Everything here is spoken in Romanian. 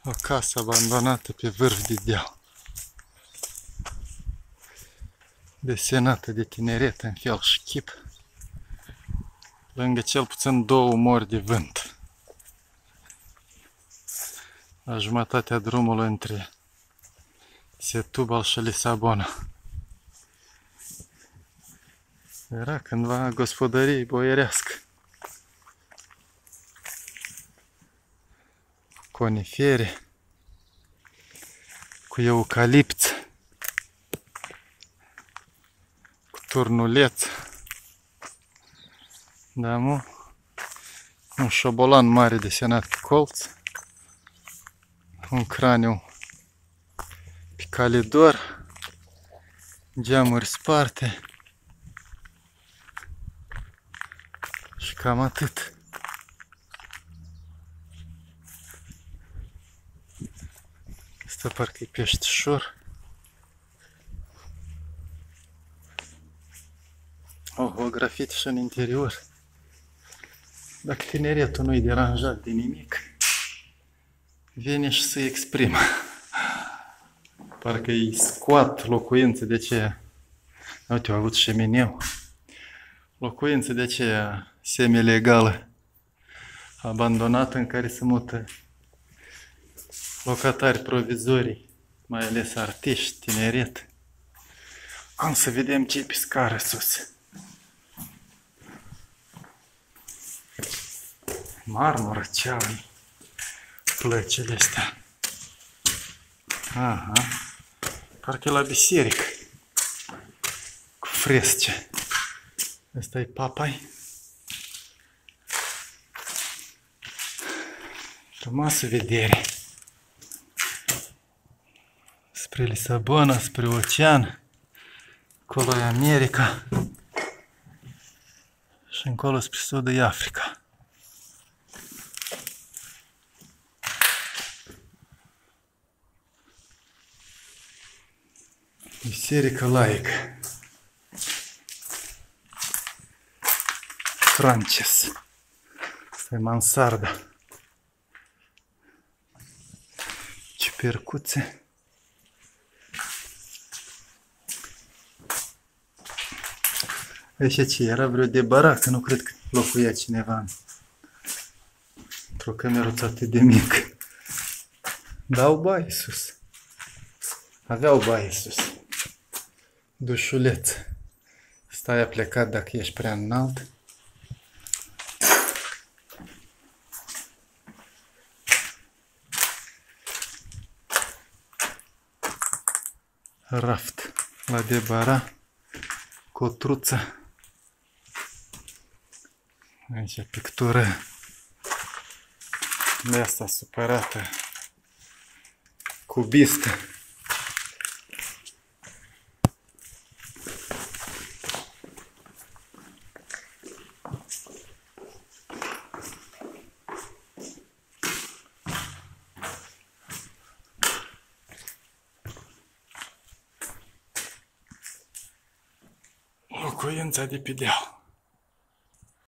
O casă abandonată pe vârf de deal, desenată de tineret în fel și chip, lângă cel puțin 2 mori de vânt, la jumătatea drumului între Setúbal și Lisabona. Era cândva gospodărie boierească, conifere, cu eucalipți, cu turnuleț, da, mă? Un șobolan mare desenat pe colț, un craniu pe calidor, geamuri sparte și cam atât. Asta parcă-i peștișor. O grafit și în interior. Dacă tineretul nu-i deranjat de nimic, vine și se exprimă. Parcă îi scoat locuințe de aceea. Uite, au avut șemineu. Locuințe de aceea semi-legală, abandonată, în care se mută locatari provizorii, mai ales artiști, tineret. Am să vedem ce-i pe scară sus. Marmură, ceau-i plăcile astea. Aha, parcă la biserică, cu fresce. Ăsta-i papai. Frumoasă vedere. Spre Lisabona, spre ocean. Acolo e America. Și încolo spre sudul e Africa. Biserică laică. Frances. Asta e mansarda. Ciupercuțe. Aici ce era vreo de baracă, nu cred că locuia cineva într-o cămeruță atât de mică. Dau baie sus. Aveau baie sus. Dușuleț. Stai a plecat dacă ești prea înalt. Raft la debara. Cotruță. Aici pictură de asta supărată. Cubistă. Locuința de pe deal.